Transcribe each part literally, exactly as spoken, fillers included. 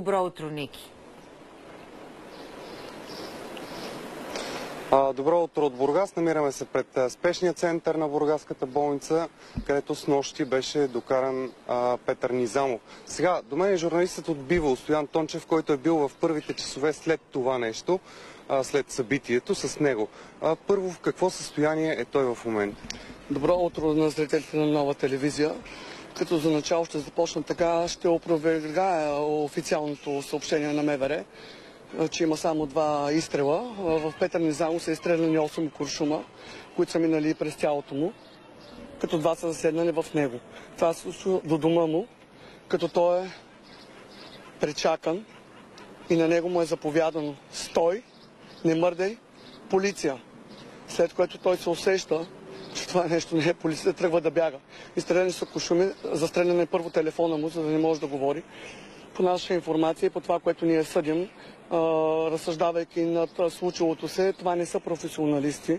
Добро утро, Ники. Добро утро от Бургас. Намираме се пред спешния център на Бургаската болница, където снощи беше докаран а, Петър Низамов. Сега, до мен е журналистът от Биво, Стоян Тончев, който е бил в първите часове след това нещо, а, след събитието с него. А, първо, в какво състояние е той в момента? Добро утро на зрителите на Нова телевизия. Като за начало ще започна така, ще опровергая официалното съобщение на МВР, че има само два изстрела. В Петър Низамов са изстреляни осем куршума, които са минали през тялото му, като два са заседнали в него. Това се случва до дома му, като той е пречакан и на него му е заповядано: стой, не мърдай, полиция. След което той се усеща, че това нещо не е полиция, тръгва да бяга. Изстреляни са куршуми, застрелян е първо телефона му, за да не може да говори. По наша информация и по това, което ние съдим, а, разсъждавайки над случилото се, това не са професионалисти,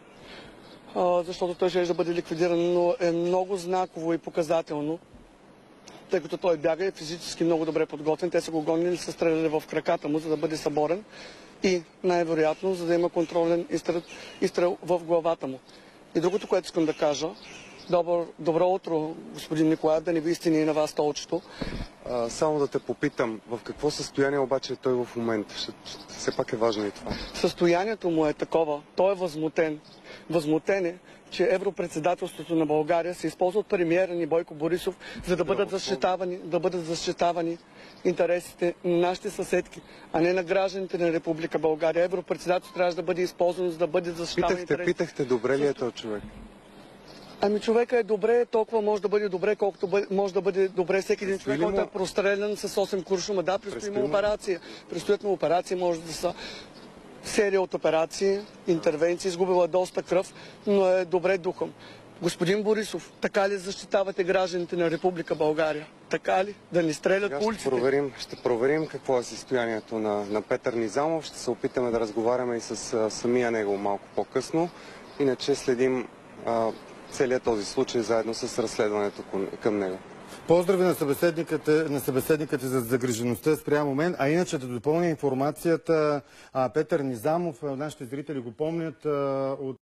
а, защото той ще да бъде ликвидиран, но е много знаково и показателно, тъй като той бяга и е физически много добре подготвен. Те са го гонили, са стреляли в краката му, за да бъде съборен и най-вероятно, за да има контролен изстрел, изстрел в главата му. И другото, което искам да кажа: Добро, добро утро, господин Николай, да не ви истини и на вас толчето. А, само да те попитам, в какво състояние обаче е той в момента? Ще, все пак е важно и това. Състоянието му е такова. Той е възмутен. Възмутен е, че европредседателството на България се използва от премиера ни Бойко Борисов, за да бъдат защитавани, да бъдат защитавани интересите на нашите съседки, а не на гражданите на Република България. Европредседателството трябва да бъде използвано, за да бъде защитаван Питахте, интересите. питахте, добре ли е този човек? Ами човека е добре, толкова може да бъде добре, колкото бъде, може да бъде добре всеки един човек, който е прострелян с осем куршума. Да, предстои му операция. Предстоят му операции, може да са серия от операции, интервенции, изгубила доста кръв, но е добре духом. Господин Борисов, така ли защитавате гражданите на Република България? Така ли? Да ни стрелят по улиците? Ще проверим, ще проверим какво е състоянието на, на Петър Низамов. Ще се опитаме да разговаряме и с а, самия него малко по-късно. Иначе следим а, целият този случай заедно с разследването към него. Поздрави на събеседниката, на събеседниката за загрижеността спрямо мен. А иначе да допълня информацията, Петър Низамов, нашите зрители го помнят от